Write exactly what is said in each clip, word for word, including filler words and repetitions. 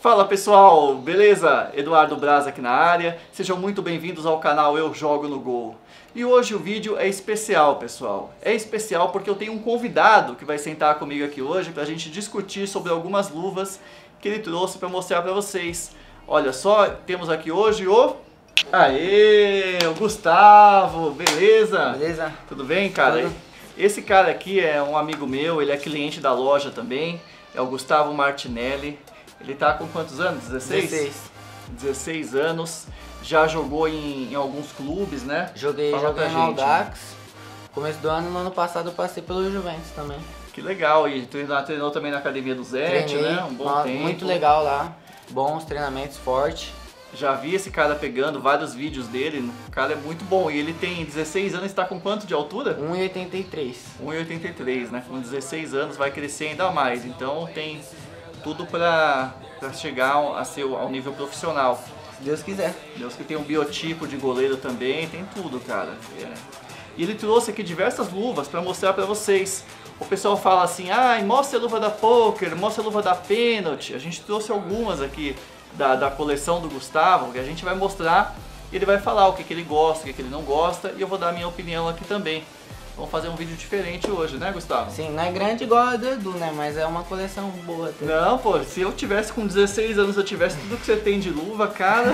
Fala pessoal, beleza? Eduardo Braz aqui na área, sejam muito bem-vindos ao canal Eu Jogo no Gol. E hoje o vídeo é especial, pessoal. É especial porque eu tenho um convidado que vai sentar comigo aqui hoje para a gente discutir sobre algumas luvas que ele trouxe para mostrar para vocês. Olha só, temos aqui hoje o... Aê, o Gustavo, beleza? Beleza. Tudo bem, cara? Tudo. Esse cara aqui é um amigo meu, ele é cliente da loja também, é o Gustavo Martinelli. Ele tá com quantos anos? dezesseis? dezesseis. dezesseis anos, já jogou em, em alguns clubes, né? Joguei, Fala joguei pra no gente. Audax. Começo do ano, no ano passado eu passei pelo Juventus também. Que legal, e treinou, treinou também na academia do Zete, Treinei, né? Um bom uma- tempo. muito legal lá. Bons treinamentos, forte. Já vi esse cara pegando vários vídeos dele, o cara é muito bom. E ele tem dezesseis anos, está com quanto de altura? um e oitenta e três. um e oitenta e três, né? Com dezesseis anos vai crescer ainda mais, então tem tudo pra, pra chegar ao- a ser ao nível profissional. Se Deus quiser. Deus que tem um biotipo de goleiro também, tem tudo, cara. É. E ele trouxe aqui diversas luvas para mostrar para vocês. O pessoal fala assim, ah, mostra a luva da poker, mostra a luva da pênalti. A gente trouxe algumas aqui da, da coleção do Gustavo, que a gente vai mostrar. Ele vai falar o que, que ele gosta, o que, que ele não gosta, e eu vou dar a minha opinião aqui também. Vamos fazer um vídeo diferente hoje, né, Gustavo? Sim, não é grande igual a do Edu, né? Mas é uma coleção boa. Até. Não, pô, se eu tivesse com dezesseis anos, eu tivesse tudo que você tem de luva, cara,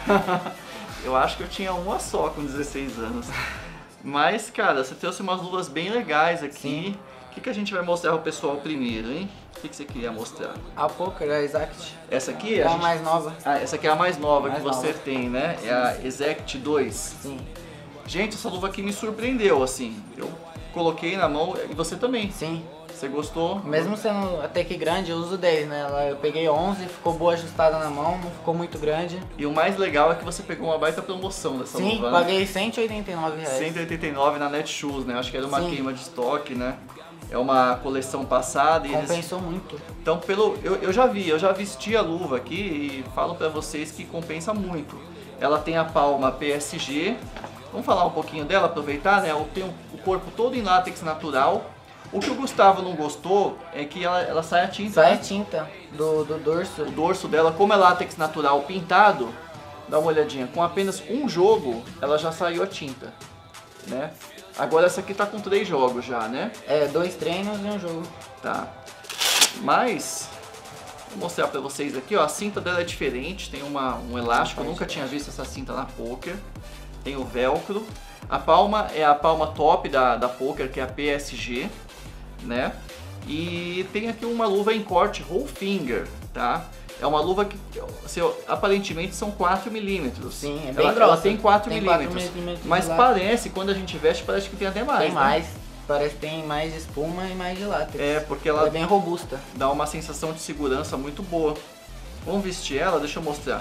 eu acho que eu tinha uma só com dezesseis anos. Mas, cara, você trouxe umas luvas bem legais aqui. Sim. O que, que a gente vai mostrar pro pessoal primeiro, hein? O que, que você queria mostrar? A poker, a Exact. Essa aqui? É a gente- mais nova. Ah, essa aqui é a mais nova Mais que você nova. tem, né? É a Exact dois. Sim. Gente, essa luva aqui me surpreendeu, assim. Eu coloquei na mão, e você também. Sim. Você gostou? Mesmo sendo até que grande, eu uso dez, né? Ela- Eu peguei onze, ficou boa ajustada na mão, não ficou muito grande. E o mais legal é que você pegou uma baita promoção dessa Sim, luva, né? paguei cento e oitenta e nove reais. cento e oitenta e nove na Netshoes, né? Acho que era uma Sim. queima de estoque, né? É uma coleção passada e eles... Compensou muito. Então, pelo eu, eu já vi, eu já vesti a luva aqui e falo pra vocês que compensa muito. Ela tem a palma P S G. Vamos falar um pouquinho dela, aproveitar, né? Ela tem o o corpo todo em látex natural. O que o Gustavo não gostou é que ela, ela sai a tinta. Sai a né? tinta do, do dorso. O dorso dela, como é látex natural pintado, dá uma olhadinha, com apenas um jogo ela já saiu a tinta, né? Agora essa aqui tá com três jogos já, né? É, dois treinos e um jogo. Tá. Mas, vou mostrar pra vocês aqui, ó, a cinta dela é diferente, tem uma, um elástico, eu nunca tinha visto essa cinta na poker. Tem o velcro. A palma é a palma top da, da poker, que é a P S G, né? E tem aqui uma luva em corte roll finger, tá? É uma luva que, assim, ó, aparentemente são quatro milímetros. Sim, é bem ela, grossa. ela tem quatro Tem quatro milímetros, milímetros mas de látex. parece, quando a gente veste, parece que tem até mais, Tem né? mais. Parece que tem mais de espuma e mais de látex. É, porque Ela ela é bem robusta. dá uma sensação de segurança muito boa. Vamos vestir ela, deixa eu mostrar.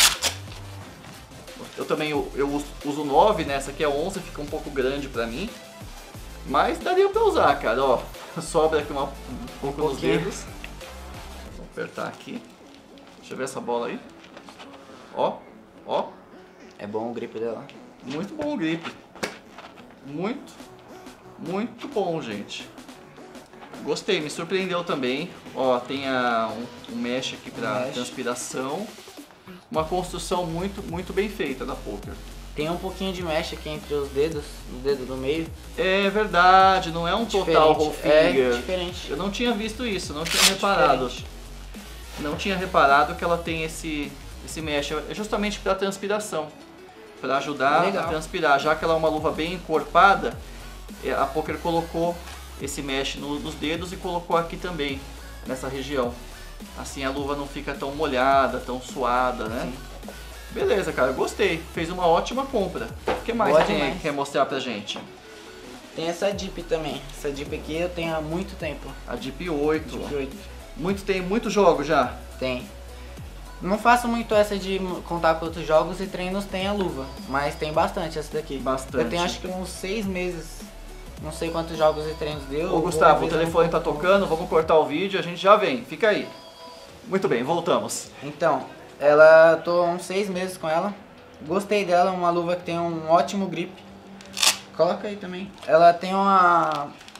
Eu também eu, eu uso- uso nove, né? Essa aqui é onze, fica um pouco grande pra mim. Mas daria pra usar, cara, ó. Sobra aqui uma, um pouco nos pouquinho. dedos. Vou apertar aqui. Deixa eu ver essa bola aí. Ó, ó. É bom o grip dela. Muito bom o grip. Muito, muito bom, gente. Gostei, me surpreendeu também. Ó, tem a, um, um mesh aqui pra mesh. transpiração. Uma construção muito, muito bem feita da poker. Tem um pouquinho de mesh aqui entre os dedos, no dedo do meio. É verdade, não é um total roll É finger. diferente. Eu não tinha visto isso, não tinha reparado. Não tinha reparado que ela tem esse, esse mesh. É justamente para transpiração. Para ajudar Legal. a transpirar. Já que ela é uma luva bem encorpada, é, a poker colocou esse mesh no- nos dedos e colocou aqui também, nessa região. Assim a luva não fica tão molhada, tão suada, né? Sim. Beleza, cara, gostei. Fez uma ótima compra. O que mais Boa você tem aí demais. que quer mostrar pra gente? Tem essa dip também. Essa dip aqui eu tenho há muito tempo. A Deep oito. Dip oito. Muito, tem muito jogo já. Tem. Não faço muito essa de contar com outros jogos e treinos tem a luva. Mas tem bastante essa daqui. Bastante. Eu tenho acho que uns seis meses. Não sei quantos jogos e treinos deu. Ô Gustavo, o Vou ver telefone tá um- tocando, vamos cortar o vídeo, a gente já vem, fica aí. Muito bem, voltamos. Então, ela tô há uns seis meses com ela. Gostei dela, uma luva que tem um ótimo grip. Coloca aí também. Ela tem uma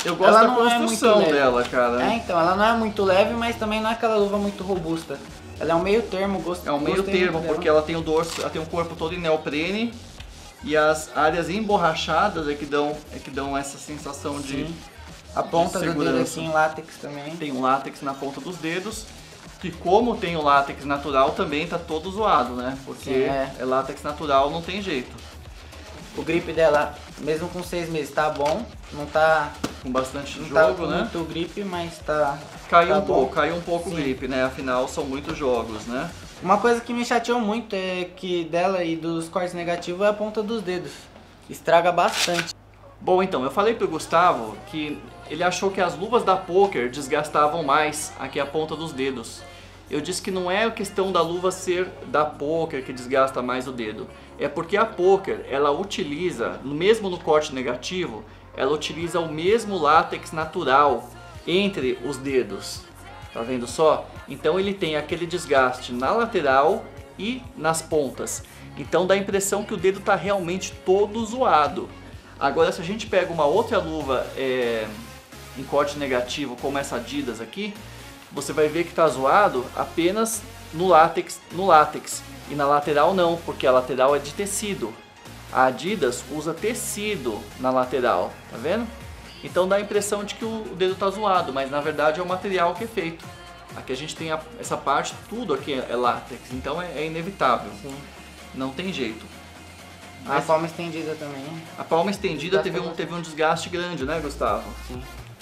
Eu gosto ela da não é construção muito leve. dela, cara. É, então, ela não é muito leve, mas também não é aquela luva muito robusta. Ela é um meio termo, gosto. É um meio gostei termo, muito dela. porque ela tem o dorso, ela tem o corpo todo em neoprene e as áreas emborrachadas é que dão, é que dão essa sensação de, Sim. A ponta de do dedo segurança. aqui em látex também. Tem um látex na ponta dos dedos, que como tem o látex natural também tá todo zoado, né? Porque Sim, é. é látex natural, não tem jeito. O grip dela, mesmo com seis meses, tá bom. Não tá, Com bastante não tá jogo, com né? muito grip, mas tá... Caiu tá um bom. pouco, caiu um pouco o Sim. grip, né? Afinal, são muitos jogos, né? Uma coisa que me chateou muito é que dela e dos cortes negativos é a ponta dos dedos. Estraga bastante. Bom, então, eu falei pro Gustavo que ele achou que as luvas da Poker desgastavam mais aqui a ponta dos dedos. Eu disse que não é a questão da luva ser da Poker que desgasta mais o dedo. É porque a Poker, ela utiliza, mesmo no corte negativo, ela utiliza o mesmo látex natural entre os dedos. Tá vendo só? Então ele tem aquele desgaste na lateral e nas pontas. Então dá a impressão que o dedo está realmente todo zoado. Agora, se a gente pega uma outra luva é, em corte negativo, como essa Adidas aqui, você vai ver que está zoado apenas no látex, no látex. E na lateral não, porque a lateral é de tecido. A Adidas usa tecido na lateral, tá vendo? Então dá a impressão de que o dedo está zoado, mas na verdade é o material que é feito. Aqui a gente tem a, essa parte, tudo aqui é látex, então é, é inevitável. Sim. Não tem jeito. A palma estendida também. A palma estendida teve um, Desgastou teve um desgaste grande, né, Gustavo? Sim.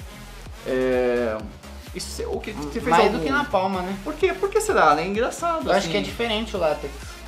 É... Isso, o que você fez Mais algum... do que na palma, né? Por quê? Por que será, né? Engraçado. Eu acho assim. que é diferente o látex.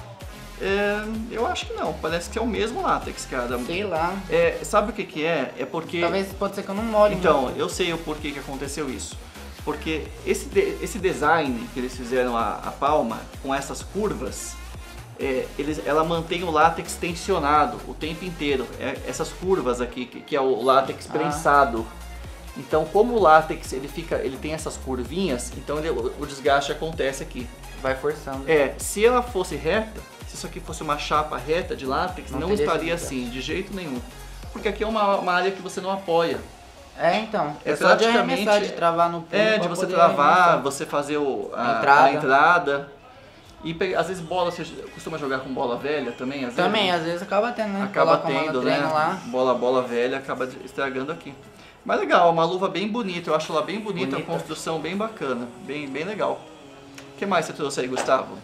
É, eu acho que não, parece que é o mesmo látex, cara. Sei lá. É, sabe o que que é? É porque... Talvez pode ser que eu não molhe. Então, muito. eu sei o porquê que aconteceu isso. Porque esse, de- esse design que eles fizeram a, a palma, com essas curvas, é, eles, ela mantém o látex tensionado o tempo inteiro. É, essas curvas aqui, que, que é o látex Ah. prensado. Então, como o látex ele fica, ele tem essas curvinhas, então ele- o, o desgaste acontece aqui. Vai forçando. É, se ela fosse reta, se isso aqui fosse uma chapa reta de látex, Não não, teria estaria esse assim, de jeito nenhum. Porque aqui é uma, uma área que você não apoia. É, então. É É só de praticamente- arremessar, de travar no pulo. É, de pra você poder travar, arremessar. você fazer o, a, A entrada. a entrada. E pe- às vezes bola, você costuma jogar com bola velha também? Às Também, vezes, às vezes acaba tendo, né? acaba Coloca uma no tendo, né? treino lá. Bola, bola velha, acaba estragando aqui. Mas legal, uma luva bem bonita, eu acho ela bem bonita, Bonita. a construção bem bacana, bem, bem legal. O que mais você trouxe aí, Gustavo?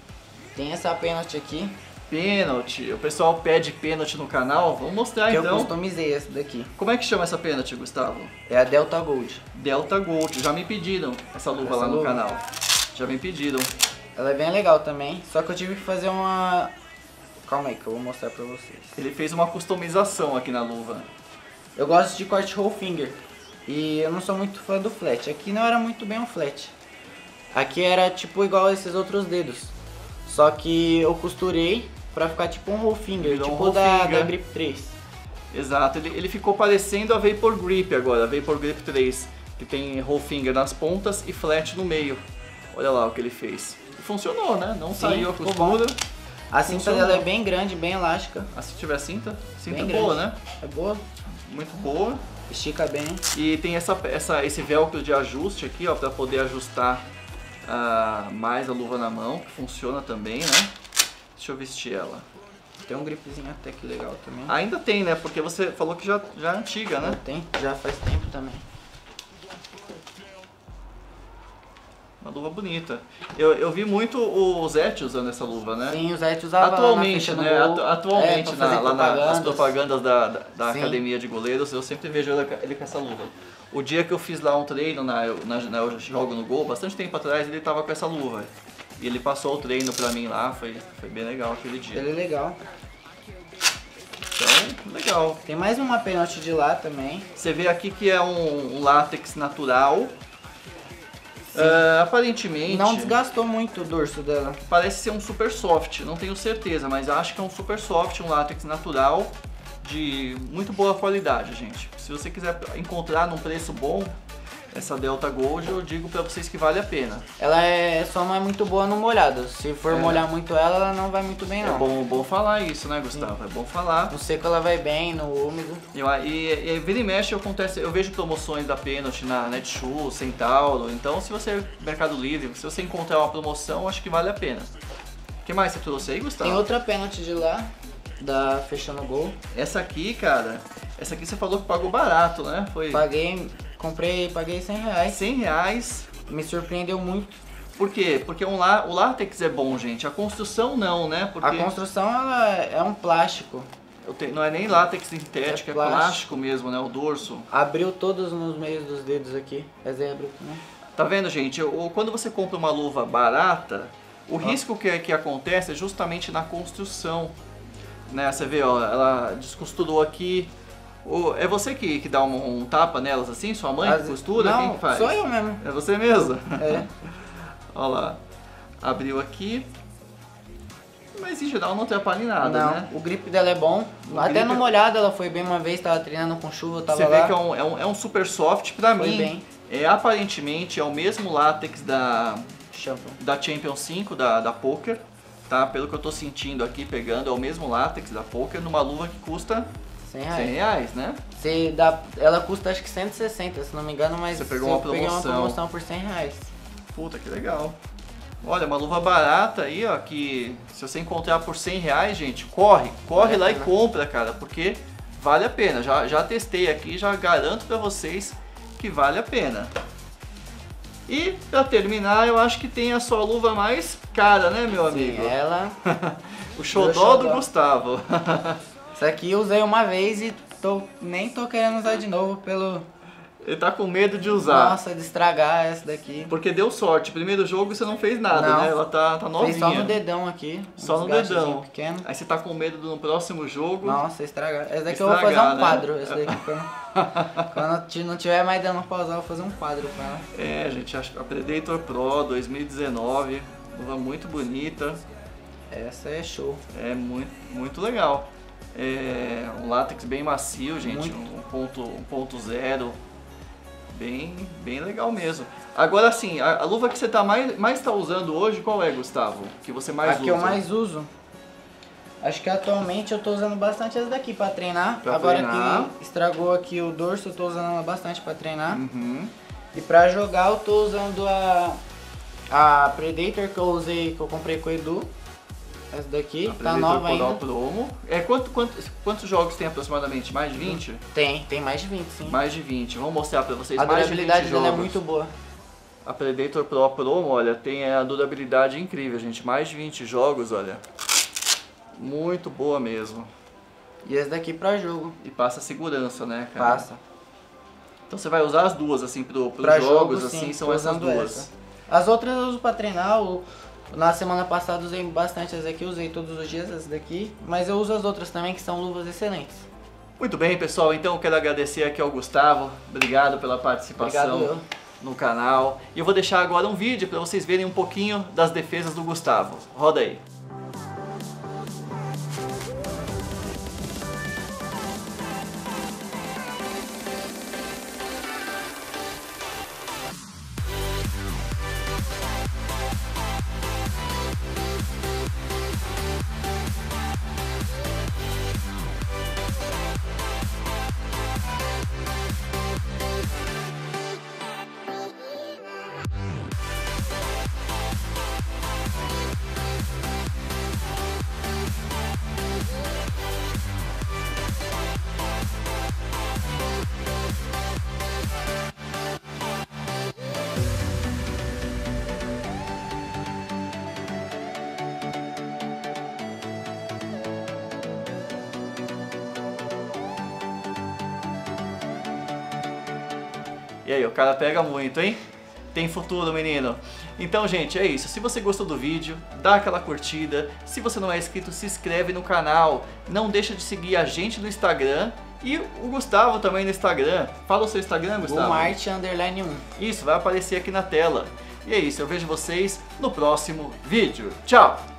Tem essa pênalti aqui, Pênalti, o pessoal pede pênalti no canal, vamos mostrar que eu então. customizei essa daqui. Como é que chama essa pênalti, Gustavo? É a Delta Gold. Delta Gold, já me pediram essa luva Essa lá no luva? canal. Já me pediram. Ela é bem legal também, só que eu tive que fazer uma... Calma aí que eu vou mostrar pra vocês. Ele fez uma customização aqui na luva. Eu gosto de corte roll finger. E eu não sou muito fã do flat. Aqui não era muito bem um flat. Aqui era tipo igual a esses outros dedos. Só que eu costurei pra ficar tipo um roll finger, Virou um tipo roll da, finger. da Grip três. Exato, ele, ele ficou parecendo a Vapor Grip agora, a Vapor Grip três, que tem roll finger nas pontas e flat no meio. Olha lá o que ele fez. E funcionou, né? Não Sim, saiu a ficou costura. A cinta Funcionou. dela é bem grande, bem elástica. Ah, se tiver cinta, cinta Bem boa, grande. né? É boa, Muito boa. estica bem. E tem essa, essa, esse velcro de ajuste aqui, ó, pra poder ajustar ah, mais a luva na mão, que funciona também, né? Deixa eu vestir ela. Tem um gripzinho até que legal também. Ainda tem, né? Porque você falou que já, já é antiga, né? Tem, já faz tempo também. Uma luva bonita. Eu, eu vi muito o Zete usando essa luva, né? Sim, o Zete usava Atualmente, lá na né? frente do Atu- gol. atualmente, É, pra na, fazer lá na- nas propagandas. propagandas da, da, da Sim. academia de goleiros, eu sempre vejo ele, ele com essa luva. O dia que eu fiz lá um treino, na, eu- na, na eu jogo no gol, bastante tempo atrás, ele tava com essa luva. E ele passou o treino pra mim lá, foi, foi bem legal aquele dia. Ele é legal. Então, legal. Tem mais uma pênalti de lá também. Você vê aqui que é um, um látex natural. Ah, aparentemente, Não desgastou muito o dorso dela. parece ser um super soft, não tenho certeza, mas acho que é um super soft, um látex natural de muito boa qualidade, gente. Se você quiser encontrar num preço bom, Essa Delta Gold eu digo pra vocês que vale a pena. Ela é, só não é muito boa no molhado. Se for É. molhar muito ela, ela não vai muito bem não. É bom, bom falar isso, né, Gustavo? Sim. É bom falar. No seco ela vai bem, no úmido. E, e, e vira e mexe, acontece, eu vejo promoções da Penalty na Netshoes, Centauro. Então, se você Mercado Livre, se você encontrar uma promoção, acho que vale a pena. O que mais você trouxe aí, Gustavo? Tem outra Penalty de lá, da Fechando Gol. Essa aqui, cara, essa aqui você falou que pagou barato, né? Foi... Paguei, comprei, paguei cem reais. cem reais. Me surpreendeu muito. Por quê? Porque um lá, o látex é bom, gente. A construção não, né? Porque a construção ela é um plástico. eu te, não é nem látex sintético, é, É plástico. plástico mesmo, né? O dorso. Abriu todos nos meios dos dedos aqui. Essa aí abriu, né? Tá vendo, gente? O, quando você compra uma luva barata, o ah. risco que, que acontece é justamente na construção. Né? Você vê, ó, ela descosturou aqui. O, é você que, que dá um, um tapa nelas assim? Sua mãe As... que costura? Não, quem que faz? sou eu mesmo. É você mesmo? É. Olha lá. Abriu aqui. Mas em geral não atrapalha em nada, não, né? O grip dela é bom. O Até grip... no molhado ela foi bem uma vez, tava treinando com chuva, tava Você lá. vê que é um, é um, é um super soft. Pra foi mim, bem. É, aparentemente é o mesmo látex da, Champion. da Champion cinco, da, da Poker. Tá? Pelo que eu tô sentindo aqui, pegando, é o mesmo látex da Poker numa luva que custa cem reais. cem reais, né? Você dá, ela custa acho que cento e sessenta, se não me engano, mas você pegou uma peguei uma promoção. promoção por cem reais. Puta, que legal. Olha, uma luva barata aí, ó, que se você encontrar por cem reais, gente, corre, corre Vale lá e compra, cara, porque vale a pena. Já, já testei aqui, já garanto pra vocês que vale a pena. E pra terminar, eu acho que tem a sua luva mais cara, né, meu amigo? Sim, ela. O xodó do Gustavo. Isso aqui eu usei uma vez e tô, nem tô querendo usar de novo pelo... Ele tá com medo de usar. Nossa, de estragar essa daqui. Porque deu sorte. Primeiro jogo você não fez nada, não. né? Ela tá, tá novinha. Fez só no dedão aqui. Só no dedão. Pequeno. Aí você tá com medo do no próximo jogo. Nossa, estragar. Essa daqui estragar, eu vou fazer um né? quadro. Essa daqui quando, quando não tiver mais dando pra usar, eu vou fazer um quadro com ela. É, gente, a Predator Pro dois mil e dezenove. Luva muito bonita. Essa é show. É muito, muito legal. É um látex bem macio, gente. Muito. Um ponto, um ponto zero. Bem, bem legal mesmo. Agora assim, a, a luva que você tá mais, mais tá usando hoje, qual é, Gustavo? Que você mais a usa? que eu mais uso. Acho que atualmente eu tô usando bastante essa daqui pra treinar. Pra Agora treinar. que estragou aqui o dorso, eu tô usando ela bastante pra treinar. Uhum. E pra jogar eu tô usando a, a Predator que eu usei, que eu comprei com o Edu. Essa daqui, A tá Predator nova Pro ainda. Promo. É, quanto, quanto, quantos jogos tem aproximadamente? Mais de vinte? Tem, tem mais de vinte, sim. Mais de vinte. Vamos mostrar pra vocês A mais de vinte durabilidade dela é jogos. muito boa. A Predator Pro Promo, olha, tem a durabilidade incrível, gente. Mais de vinte jogos, olha. Muito boa mesmo. E esse daqui pra jogo. E passa segurança, né, cara? Passa. Então você vai usar as duas, assim, pro, pros Pra jogos, jogo, assim, sim, são tô essas usando duas. essa. As outras eu uso pra treinar. O, na semana passada usei bastante essa daqui, usei todos os dias essa daqui. Mas eu uso as outras também, que são luvas excelentes. Muito bem, pessoal. Então eu quero agradecer aqui ao Gustavo. Obrigado pela participação Obrigado, eu. no canal. E eu vou deixar agora um vídeo para vocês verem um pouquinho das defesas do Gustavo. Roda aí. E aí, o cara pega muito, hein? Tem futuro, menino. Então, gente, é isso. Se você gostou do vídeo, dá aquela curtida. Se você não é inscrito, se inscreve no canal. Não deixa de seguir a gente no Instagram e o Gustavo também no Instagram. Fala o seu Instagram, Gustavo. Gumart underline um. Isso, vai aparecer aqui na tela. E é isso, eu vejo vocês no próximo vídeo. Tchau!